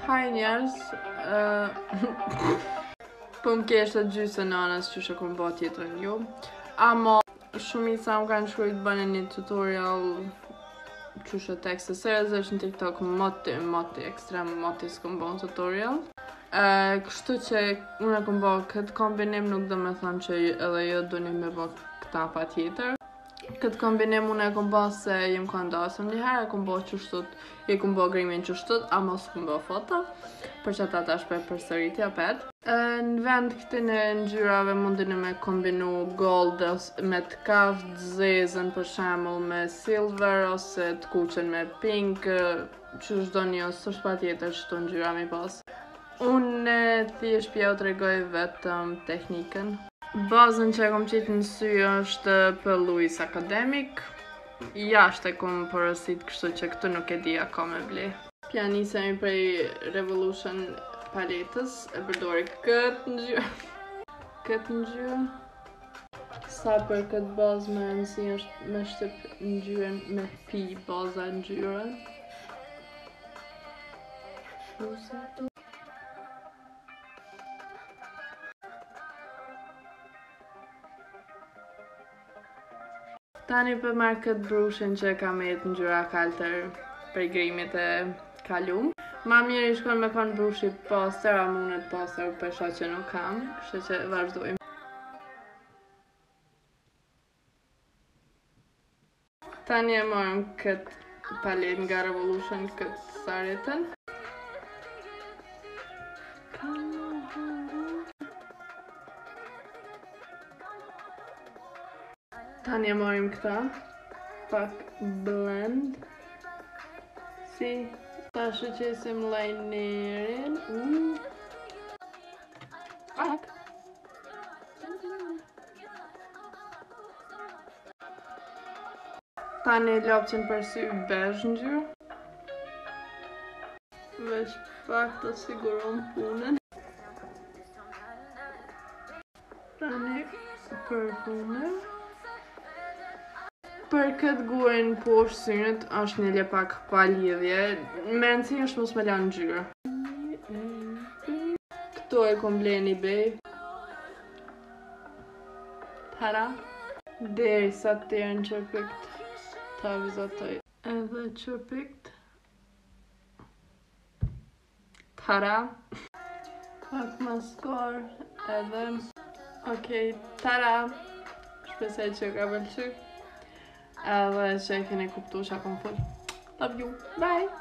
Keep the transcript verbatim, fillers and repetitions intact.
Hi njerëz, po më kesh të gjysë nënës që shë kom bë tjetër ju. Ama shumica më kanë shkruajt bënë një tutorial që shë tekst e serës është në TikTok moti, moti, ekstrem moti s'kom bë në tutorial. Kështu që unë kom bë këtë kombinim nuk do me thonë që edhe jo duni me bë këta pa tjetër. Këtë kombinim unë e kom bë se jem kandasëm njëherë, e kom bë qështut, e kom bë grimin qështut, ama s'kom bë foto, për që ata tash për përsëritja pet. Në vend këtë në ngjyrave mundin me kombinu gold me të kaft, zezën për shembull me silver ose të kuqen me pink, që çdo një s'është patjetër çto ngjyra mi pas. Unë thjesht pja u tregoj vetëm teknikën. Bazën që e kom qitë në sy është për Louis Academic. Jashtë e kom porosit, kështu që këtu nuk e di ka me ble. Pja nisemi prej Revolution paletës, e përdori këtë ngjyrë. Këtë ngjyrë. Sa për këtë bazë me rëndësi është me shtyp ngjyrën me pi baza ngjyrën. Tani për marrë këtë brushin që kam jetë në gjyra kaltër për grimit e kalum. Ma mirë i shkon me kon brushi pastër, a munet pastër për sha që nuk kam, kështu që vazhdojmë. Tani e marrëm këtë palet nga Revolution, këtë saretën. Tani e marim këta, pak blend, si ta shëqesim linerin, pak. Tani lopqin për sy bezh ngjyrë, veç pak të siguron punën. Tani për punën. Për këtë gurin poshtë synet është një le pak pa lidhje, me rëndësi është mos me lanë ngjyrë. Këto e kom ble një bej. Tara. Deri sa të tjerë në qërpikt, ta vizatoj edhe qërpikt. Tara. Pak maskar edhe. Okej, tara. Shpresoj që ka pëlqyer. Edhe që e keni kuptu që a kom full. Love you, bye!